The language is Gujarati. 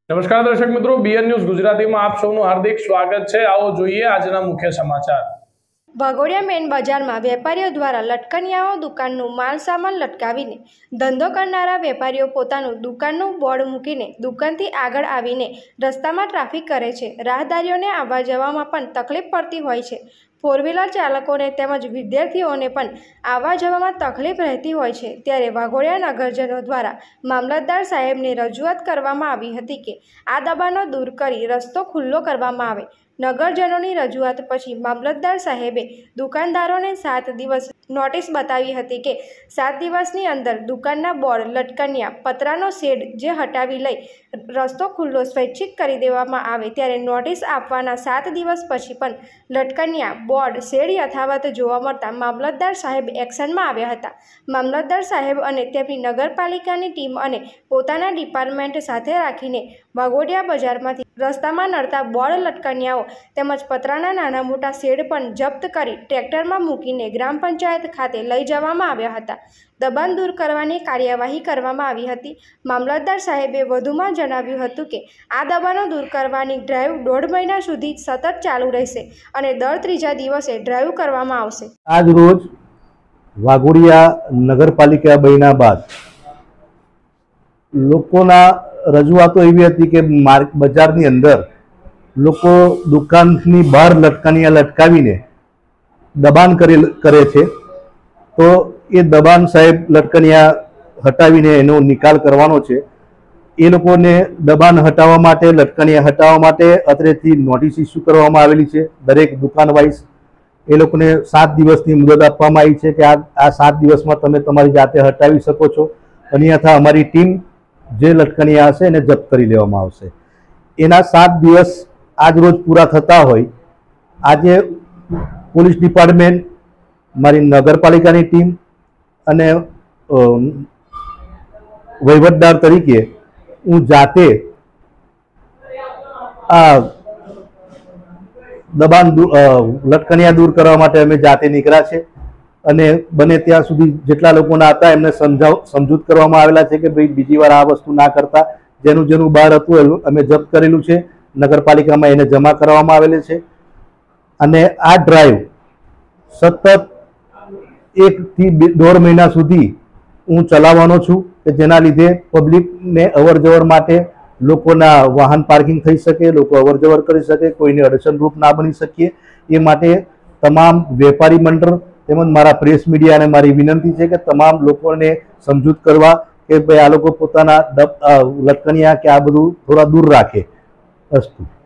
નમસ્કાર દર્શક મિત્રો, બીએન ન્યૂઝ ગુજરાતીમાં આપ સૌનું હાર્દિક સ્વાગત છે। આવો જોઈએ આજના મુખ્ય સમાચાર। વાઘોડિયા મેન બજારમાં વેપારીઓ દ્વારા લટકનિયાઓ દુકાનનું માલ સામાન લટકાવીને ધંધો કરનારા વેપારીઓ પોતાનું દુકાનનું બોર્ડ મૂકીને દુકાનથી આગળ આવીને રસ્તામાં ટ્રાફિક કરે છે। રાહદારીઓને આવવા જવામાં પણ તકલીફ પડતી હોય છે। ફોર વ્હીલર ચાલકોને તેમજ વિદ્યાર્થીઓને પણ આવવા જવામાં તકલીફ રહેતી હોય છે। ત્યારે વાઘોડિયા નગરજનો દ્વારા મામલતદાર સાહેબને રજૂઆત કરવામાં આવી હતી કે આ દબાણો દૂર કરી રસ્તો ખુલ્લો કરવામાં આવે। નગરજનોની રજૂઆત પછી મામલતદાર સાહેબે દુકાનદારોને 7 દિવસ નોટિસ બતાવી હતી કે 7 દિવસની અંદર દુકાનના બોર્ડ લટકનિયા પતરાનો શેડ જે હટાવી લઈ રસ્તો ખુલ્લો સ્વૈચ્છિક કરી દેવામાં આવે। ત્યારે નોટિસ આપવાના 7 દિવસ પછી પણ લટકનિયા બોર્ડ શેડ યથાવત જોવા મળતા મામલતદાર સાહેબ એક્શનમાં આવ્યા હતા। મામલતદાર સાહેબ અને તેમની નગરપાલિકાની ટીમ અને પોતાના ડિપાર્ટમેન્ટ સાથે રાખીને વાઘોડિયા બજારમાંથી રસ્તામાં નડતા બોર્ડ લટકનિયાઓ તેમજ પતરાના નાના મોટા શેડ પણ જપ્ત કરી ટ્રેક્ટરમાં મૂકીને ગ્રામ પંચાયત ખાતે લઈ જવામાં આવ્યા હતા। દબાણ દૂર કરવાની કાર્યવાહી કરવામાં આવી હતી। મામલતદાર સાહેબે વધુમાં જણાવ્યું હતું કે આ દબાણો દૂર કરવાની ડ્રાઈવ 1.5 મહિના સુધી સતત ચાલુ રહેશે અને દર ત્રીજા દિવસે ડ્રાઈવ કરવામાં આવશે। આજ રોજ વાઘોડિયા નગરપાલિકા બન્યા બાદ લોકોના રજૂઆતો એવી હતી કે બજારની અંદર લોકો દુકાનની બહાર લટકનિયા લટકાવીને દબાણ કરે છે, તો એ દબાણ સાહેબ લટકનિયા હટાવીને એનો નિકાલ કરવાનો છે। એ લોકોને દબાણ હટાવવા માટે, લટકનિયા હટાવવા માટે અત્રેથી નોટિસ ઇસ્યુ કરવામાં આવેલી છે। દરેક દુકાન વાઇઝ એ લોકોને 7 દિવસની મુદત આપવામાં આવી છે કે આ 7 દિવસમાં તમે તમારી જાતે હટાવી શકો છો, અન્યથા અમારી ટીમ જે લટકનિયા હશે એને જપ્ત કરી લેવામાં આવશે। એના 7 દિવસ આજ રોજ પૂરા થતા હોય આજે પોલીસ ડિપાર્ટમેન્ટ, મારી નગરપાલિકાની ટીમ અને વહીવટદાર તરીકે હું જાતે આ દબાણ લટકનિયા દૂર કરવા માટે અમે જાતે નીકળ્યા છે અને બને ત્યાં સુધી જેટલા લોકોના હતા એમને સમજૂત કરવામાં આવેલા છે કે ભાઈ બીજી વાર આ વસ્તુ ના કરતા। જેનું બહાર હતું અમે જપ્ત કરેલું છે, નગરપાલિકામાં એને જમા કરવામાં આવેલી છે અને આ ડ્રાઈવ સતત 1 થી 1.5 મહિના સુધી હું ચલાવવાનો છું કે જેના લીધે પબ્લિકને અવર જવર માટે લોકોના વાહન પાર્કિંગ થઈ શકે, લોકો અવર જવર કરી શકે, કોઈને અડચણરૂપ ના બની શકીએ એ માટે તમામ વેપારી મંડળ તેમજ મારા પ્રેસ મીડિયાને મારી વિનંતી છે કે તમામ લોકોને સમજૂત કરવા કે ભાઈ આ લોકો પોતાના લટકનિયા કે આ બધું થોડા દૂર રાખે। અસ્તુ।